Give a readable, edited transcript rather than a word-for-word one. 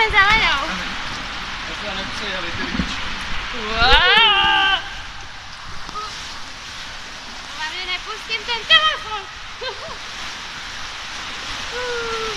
zelenou. Já nepřejeli ty lidičky. Wow. Hlavně nepustím ten telefon.